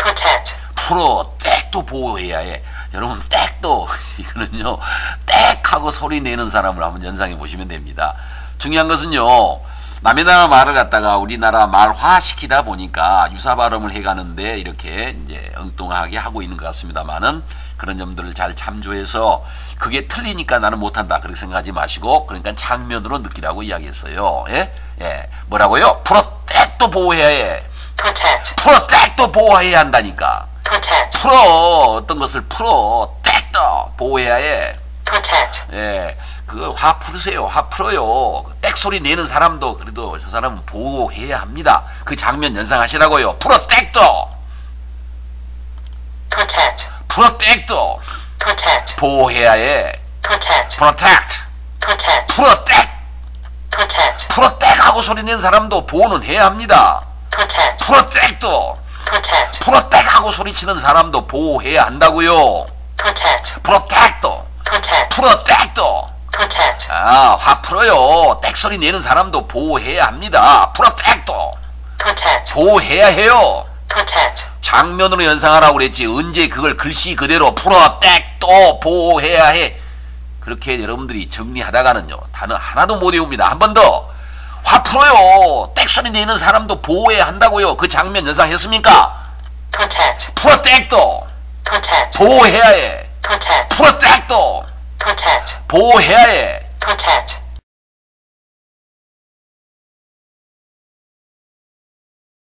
protect, 프로텍도 보호해야 해. 여러분 땡도 이거는요 땡하고 소리 내는 사람을 한번 연상해 보시면 됩니다. 중요한 것은요 남의 나라 말을 갖다가 우리나라 말화시키다 보니까 유사 발음을 해가는데 이렇게 이제 엉뚱하게 하고 있는 것 같습니다만은 그런 점들을 잘 참조해서 그게 틀리니까 나는 못한다 그렇게 생각하지 마시고 그러니까 장면으로 느끼라고 이야기했어요. 예? 예. 뭐라고요? 프로텍도 보호해야 해. protect, 프로텍도 보호해야 한다니까. protect, 풀어 어떤 것을 프로텍도 보호해야 해. protect, 예. 그 화 풀으세요. 화 풀어요. 땡 소리 내는 사람도 그래도 저 사람은 보호해야 합니다. 그 장면 연상하시라고요. 프로텍도 protect, 프로텍도 protect, 보호해야 해. protect, 프로텍트 protect, 프로텍 protect, 프로텍하고 소리 내는 사람도 보호는 해야 합니다. protect, 프로텍도 protect, 프로텍하고 소리치는 사람도 보호해야 한다고요. protect, 프로텍도 protect, 프로텍도 protect, 화 풀어요. 땡 소리 내는 사람도 보호해야 합니다. 프로텍도 protect, 보호해야 해요. protect, 장면으로 연상하라고 그랬지 언제 그걸 글씨 그대로 프로텍도 보호해야 해. 그렇게 여러분들이 정리하다가는요 단어 하나도 못 외웁니다. 한 번 더. 화 풀어요. 땡 소리 내는 사람도 보호해야 한다고요. 그 장면 연상했습니까? protect, 프로텍도 protect, 보호해야 해. protect, 프로텍도 protect, 보호해야 해. protect,